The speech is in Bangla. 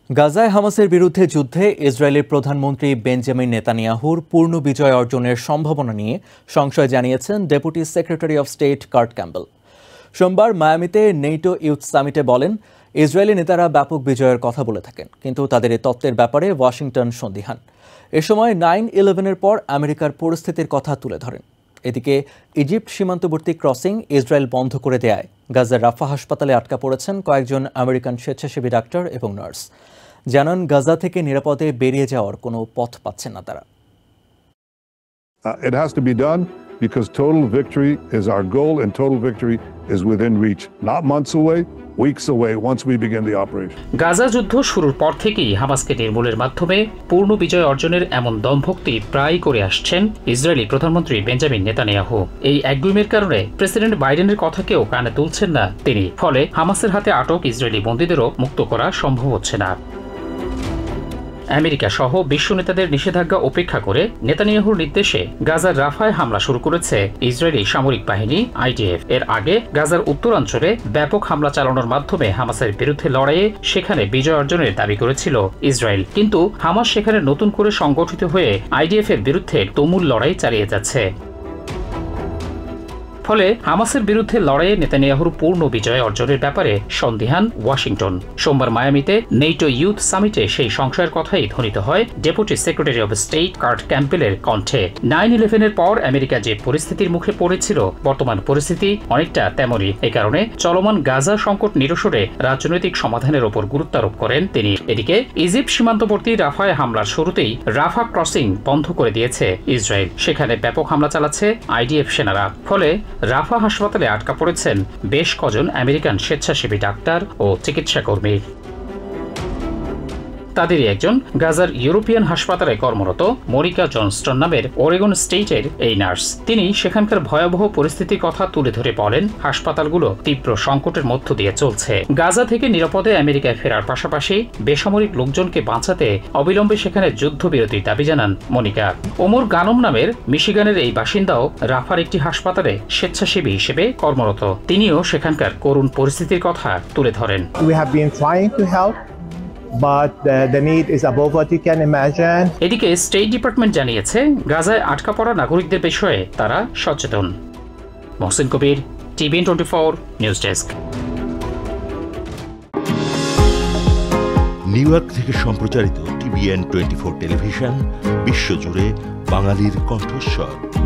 গাজায় হামাসের বিরুদ্ধে যুদ্ধে ইসরায়েলের প্রধানমন্ত্রী বেঞ্জামিন নেতানিয়াহুর পূর্ণ বিজয় অর্জনের সম্ভাবনা নিয়ে সংশয় জানিয়েছেন deputy secretary of state Kurt Campbell. সোমবার মায়ামিতে নেটো ইউথ সামিটে বলেন, ইসরায়েলি নেতারা ব্যাপক বিজয়ের কথা বলে থাকেন, কিন্তু তাদের এই তত্ত্বের ব্যাপারে ওয়াশিংটন সন্দিহান। এ সময় 9/11-এর পর আমেরিকার পরিস্থিতির কথা তুলে ধরেন। এদিকে ইজিপ্ট সীমান্তবর্তী ক্রসিং ইসরায়েল বন্ধ করে দেয়ায় গাজার রাফা হাসপাতালে আটকা পড়েছেন কয়েকজন আমেরিকান স্বেচ্ছাসেবী ডাক্তার এবং নার্স। জানান, গাজা থেকে নিরাপদে বেরিয়ে যাওয়ার কোনো পথ পাচ্ছেন না তারা। It has to be done because total victory is our goal, and total victory is within reach, not months away, weeks away once we begin the operation. Gaza যুদ্ধ শুরুর পর থেকেই হামাসকে নির্মূলের মাধ্যমে পূর্ণ বিজয় অর্জনের এমন দমভক্তি প্রায় করে আসছেন ইসরায়েলি প্রধানমন্ত্রী বেঞ্জামিন নেতানিয়াহু। এই একগুমের কারণে প্রেসিডেন্ট বাইডেনের কথাকেও কানে তুলছেন না তিনি। ফলে হামাসের হাতে আটক ইসরায়েলি বন্দীদেরও মুক্ত করা সম্ভব হচ্ছে না। আমেরিকা সহ বিশ্ব নেতাদের নিষেধাজ্ঞা উপেক্ষা করে নেতানিয়াহুর নির্দেশে গাজার রাফায় হামলা শুরু করেছে ইসরায়েলি সামরিক বাহিনী IDF। এর আগে গাজার উত্তরাঞ্চলে ব্যাপক হামলা চালানোর মাধ্যমে হামাসের বিরুদ্ধে লড়াইয়ে সেখানে বিজয় অর্জনের দাবি করেছিল ইসরায়েল, কিন্তু হামাস সেখানে নতুন করে সংগঠিত হয়ে IDF এর বিরুদ্ধে তুমুল লড়াই চালিয়ে যাচ্ছে। ফলে হামাসের বিরুদ্ধে লড়াইয়ে নেতানিয়াহুর পূর্ণ বিজয় অর্জনের ব্যাপারে সন্দিহান ওয়াশিংটন। সোমবার মায়ামিতে নেটো ইউথ সামিটে সেই সংশয়ের কথাই ধ্বনিত হয় deputy secretary of state Kurt ক্যাম্বেলের কণ্ঠে। 9/11-এর পর আমেরিকা যে পরিস্থিতির মুখে পড়েছিল, বর্তমান পরিস্থিতি অনেকটা তেমনই। এ কারণে চলমান গাজা সংকট নিরসনে রাজনৈতিক সমাধানের ওপর গুরুত্ব আরোপ করেন তিনি। এদিকে ইজিপ্ট সীমান্তবর্তী রাফায় হামলার শুরুতেই রাফা ক্রসিং বন্ধ করে দিয়েছে ইসরায়েল। সেখানে ব্যাপক হামলা চালাচ্ছে IDF সেনারা। ফলে রাফা হাসপাতালে আটকা পড়েছেন বেশ কজন আমেরিকান স্বেচ্ছাসেবী ডাক্তার ও চিকিৎসা কর্মী। তাদেরই একজন গাজার ইউরোপিয়ান হাসপাতালে কর্মরত মনিকা জনস্টন নামের ওরেগন স্টেটের এই নার্স। তিনি সেখানকার ভয়াবহ পরিস্থিতির কথা তুলে ধরে বলেন, হাসপাতালগুলো তীব্র সংকটের মধ্য দিয়ে চলছে। গাজা থেকে নিরাপদে আমেরিকায় ফেরার পাশাপাশি বেসামরিক লোকজনকে বাঁচাতে অবিলম্বে সেখানে যুদ্ধবিরতির দাবি জানান মনিকা। ওমর গানম নামের মিশিগানের এই বাসিন্দাও রাফার একটি হাসপাতালে স্বেচ্ছাসেবী হিসেবে কর্মরত। তিনিও সেখানকার করুণ পরিস্থিতির কথা তুলে ধরেন। We have been trying to help, but the need is above what you can imagine. এদিকে স্টেট ডিপার্টমেন্ট জানিয়েছে, গাজায় আটকা পড়া নাগরিকদের বিষয়ে তারা সচেতন। Mohsin Kabir, TVN 24 news desk. New York থেকে সম্প্রচারিত TVN 24 টেলিভিশন বিশ্বজুড়ে বাঙালির কণ্ঠস্বর।